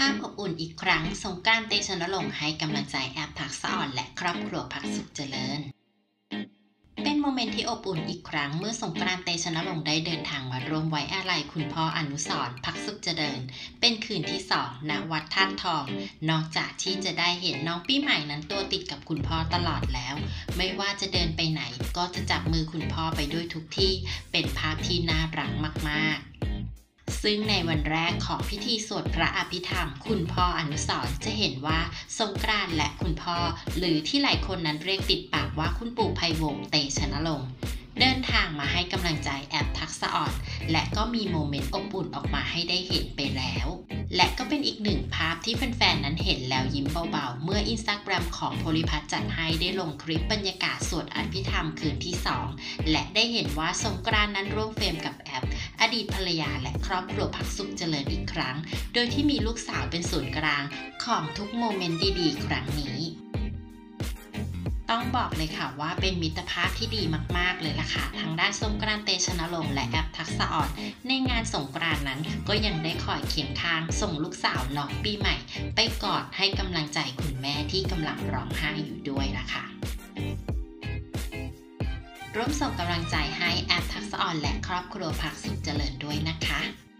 ภาพอบอุ่นอีกครั้งสงกรานต์ เตชะนรงค์ให้กำลังใจแอปทักษะอ่อนและครอบครัวพักสุขเจริญเป็นโมเมนต์ที่อบอุ่นอีกครั้งเมื่อสงกรานต์ เตชะนรงค์ได้เดินทางมาร่วมไว้อาลัยคุณพ่ออนุสรณ์พักสุขเจริญเป็นคืนที่2ณวัดธาตุทองนอกจากที่จะได้เห็นน้องปีใหม่นั้นตัวติดกับคุณพ่อตลอดแล้วไม่ว่าจะเดินไปไหนก็จะจับมือคุณพ่อไปด้วยทุกที่เป็นภาพที่น่ารักมากๆซึ่งในวันแรกของพิธีสวดพระอภิธรรมคุณพ่ออนุสรณ์จะเห็นว่าสงกรานต์และคุณพ่อหรือที่หลายคนนั้นเรียกติดปากว่าคุณปู่ไพวงศ์ เตชะนรงค์เดินทางมาให้กำลังใจแอปทักษะอ่อนและก็มีโมเมนต์อบอุ่นออกมาให้ได้เห็นไปแล้วและก็เป็นอีกหนึ่งภาพที่แฟนๆนั้นเห็นแล้วยิ้มเบาๆเมื่อ Instagram ของโพลิพัฒน์จัดให้ได้ลงคลิปบรรยากาศสวดอภิธรรมคืนที่2และได้เห็นว่าสงกรานต์นั้นร่วมเฟรมกับแอปอดีตภรรยาและครอบครัวพักสุขเจริญอีกครั้งโดยที่มีลูกสาวเป็นศูนย์กลางของทุกโมเมนต์ดีๆครั้งนี้ต้องบอกเลยค่ะว่าเป็นมิตรภาพที่ดีมากๆเลยล่ะค่ะทางด้านสงกรานต์ เตชะนรงค์และแอปทักษะอ่อนในงานสงกรานต์นั้นก็ยังได้คอยเคียงข้างส่งลูกสาวน้องปีใหม่ไปกอดให้กำลังใจคุณแม่ที่กำลังร้องไห้อยู่ด้วยล่ะค่ะร่วมส่งกำลังใจให้แอปทักษะอ่อนและครอบครัวพักสุขเจริญด้วยนะคะ